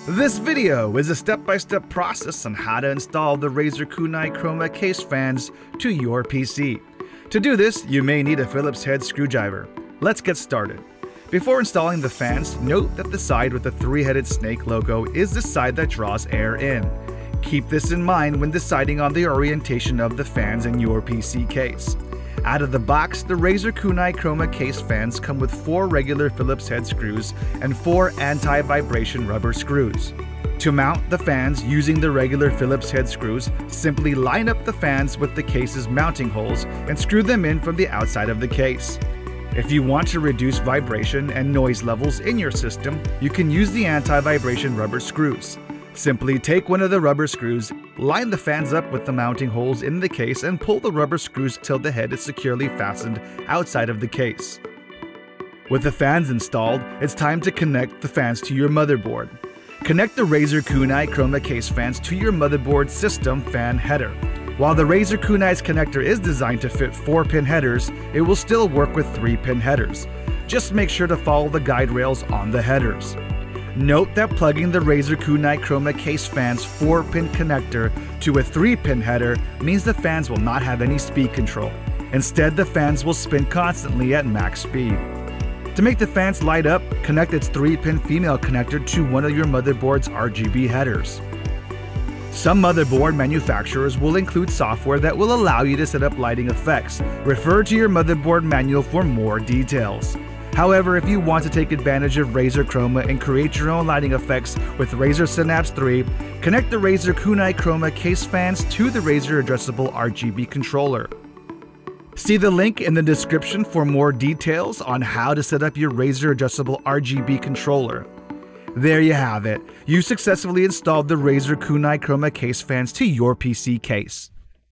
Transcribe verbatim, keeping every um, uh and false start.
This video is a step-by-step process on how to install the Razer Kunai Chroma case fans to your P C. To do this, you may need a Phillips head screwdriver. Let's get started. Before installing the fans, note that the side with the three-headed snake logo is the side that draws air in. Keep this in mind when deciding on the orientation of the fans in your P C case. Out of the box, the Razer Kunai Chroma case fans come with four regular Phillips head screws and four anti-vibration rubber screws. To mount the fans using the regular Phillips head screws, simply line up the fans with the case's mounting holes and screw them in from the outside of the case. If you want to reduce vibration and noise levels in your system, you can use the anti-vibration rubber screws. Simply take one of the rubber screws, line the fans up with the mounting holes in the case, and pull the rubber screws till the head is securely fastened outside of the case. With the fans installed, it's time to connect the fans to your motherboard. Connect the Razer Kunai Chroma case fans to your motherboard system fan header. While the Razer Kunai's connector is designed to fit four pin headers, it will still work with three pin headers. Just make sure to follow the guide rails on the headers. Note that plugging the Razer Kunai Chroma case fans four pin connector to a three pin header means the fans will not have any speed control. Instead, the fans will spin constantly at max speed. To make the fans light up, connect its three pin female connector to one of your motherboard's R G B headers. Some motherboard manufacturers will include software that will allow you to set up lighting effects. Refer to your motherboard manual for more details. However, if you want to take advantage of Razer Chroma and create your own lighting effects with Razer Synapse three, connect the Razer Kunai Chroma case fans to the Razer Addressable R G B Controller. See the link in the description for more details on how to set up your Razer Addressable R G B Controller. There you have it. You successfully installed the Razer Kunai Chroma case fans to your P C case.